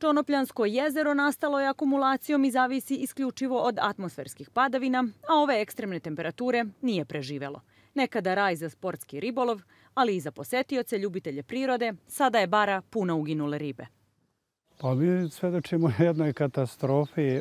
Čonopljansko jezero nastalo je akumulacijom i zavisi isključivo od atmosferskih padavina, a ove ekstremne temperature nije preživelo. Nekada raj za sportski ribolov, ali i za posetioce, ljubitelje prirode, sada je bara puna uginule ribe. Pa mi svedočimo jednoj katastrofi.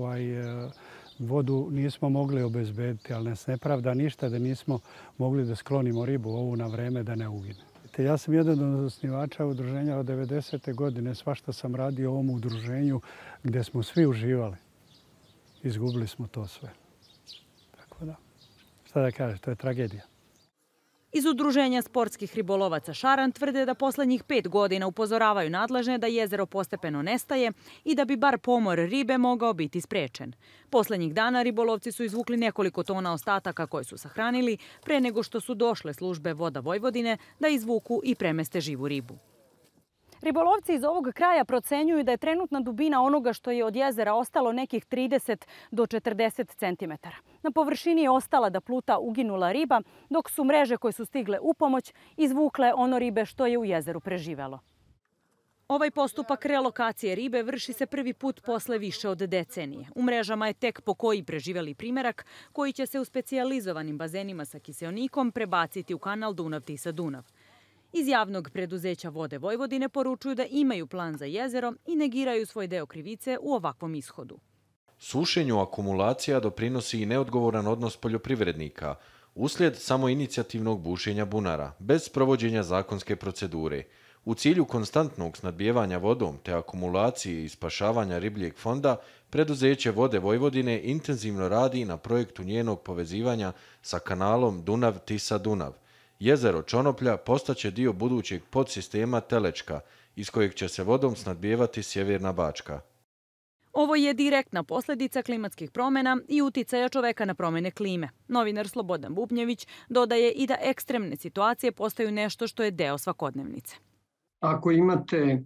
Vodu nismo mogli obezbediti, ali nas ne pravda ništa da nismo mogli da sklonimo ribu ovu na vreme da ne ugine. Ja sam jedan od osnivača udruženja od 90. godine. Svašta sam radio u ovom udruženju gde smo svi uživali. Izgubili smo to sve. Tako da, šta da kažeš, to je tragedija. Iz Udruženja sportskih ribolovaca Šaran tvrde da poslednjih 5 godina upozoravaju nadležne da jezero postepeno nestaje i da bi bar pomor ribe mogao biti sprečen. Poslednjih dana ribolovci su izvukli nekoliko tona ostataka koje su sahranili pre nego što su došle službe Voda Vojvodine da izvuku i premeste živu ribu. Ribolovci iz ovog kraja procenjuju da je trenutna dubina onoga što je od jezera ostalo nekih 30 do 40 cm. Na površini je ostala da pluta uginula riba, dok su mreže koje su stigle u pomoć izvukle ono ribe što je u jezeru preživelo. Ovaj postupak relokacije ribe vrši se prvi put posle više od decenije. U mrežama je tek po koji preživeli primerak koji će se u specijalizovanim bazenima sa kiseonikom prebaciti u kanal Dunav-Tisa-Dunav. Iz javnog preduzeća Vode Vojvodine poručuju da imaju plan za jezero i negiraju svoj deo krivice u ovakvom ishodu. Sušenju akumulacija doprinosi i neodgovoran odnos poljoprivrednika uslijed samoinicijativnog bušenja bunara, bez provođenja zakonske procedure. U cilju konstantnog snadbijevanja vodom te akumulacije i spašavanja ribljeg fonda, preduzeće Vode Vojvodine intenzivno radi na projektu njenog povezivanja sa kanalom Dunav-Tisa-Dunav. Jezero Čonoplja postaće dio budućeg podsistema Telečka, iz kojeg će se vodom snadbijevati Sjeverna Bačka. Ovo je direktna posledica klimatskih promjena i uticaja čoveka na promjene klime. Novinar Slobodan Bubnjević dodaje i da ekstremne situacije postaju nešto što je deo svakodnevnice. Ako imate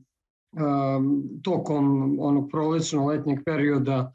tokom onog prolećno-letnjeg perioda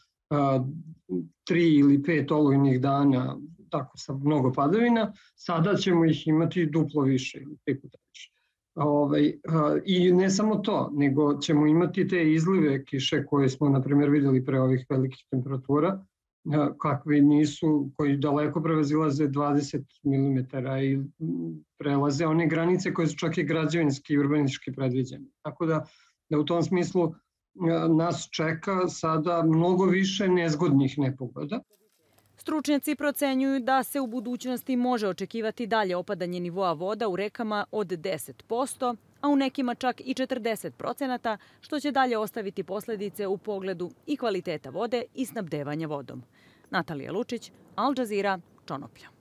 3 ili 5 olujnih dana, tako sa mnogo padavina, sada ćemo ih imati duplo više ili 3 puta više. I ne samo to, nego ćemo imati te izlive kiše koje smo, na primjer, videli pre ovih velikih temperatura, kakvi nisu, koji daleko prevazilaze 20 mm i prelaze one granice koje su čak i građevinski i urbanistički predviđene. Tako da u tom smislu nas čeka sada mnogo više nezgodnih nepogoda. Stručnjaci procenjuju da se u budućnosti može očekivati dalje opadanje nivoa voda u rekama od 10%, a u nekima čak i 40%, što će dalje ostaviti posledice u pogledu i kvaliteta vode i snabdevanja vodom. Natalija Lučić, Al Jazeera, Čonoplja.